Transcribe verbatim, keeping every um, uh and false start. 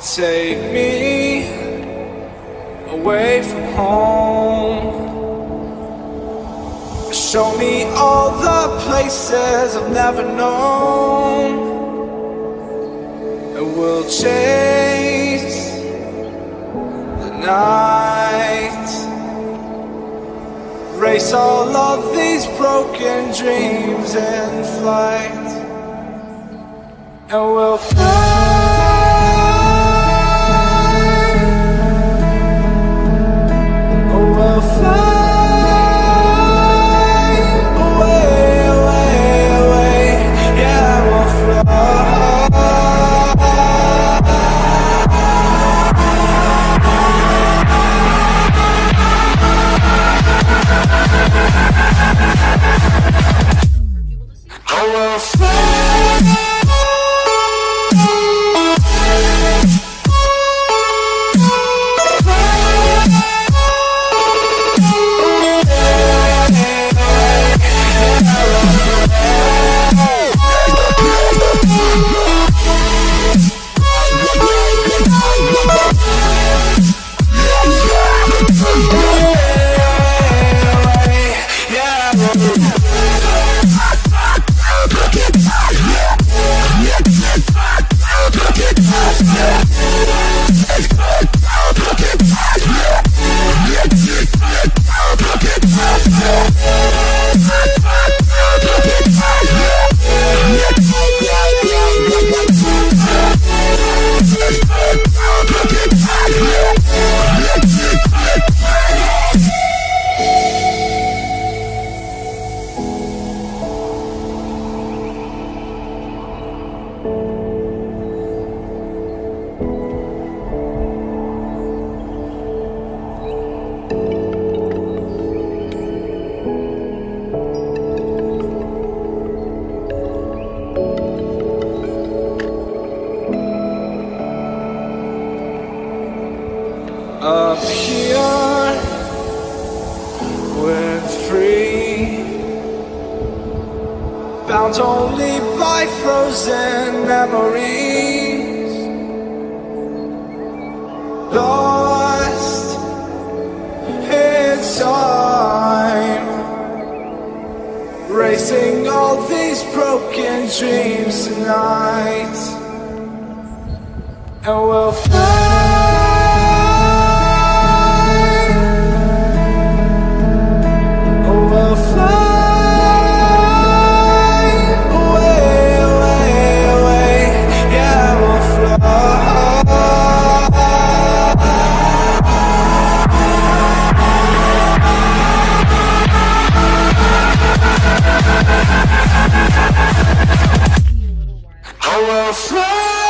Take me away from home. Show me all the places I've never known, and we'll chase the night, race all of these broken dreams in flight, and we'll fly. We'll fly away, away, away. Yeah, we'll fly. Oh, we'll fly. Up here, we're free, bound only by frozen memories, lost in time, racing all these broken dreams tonight, and we'll fly. I will fly.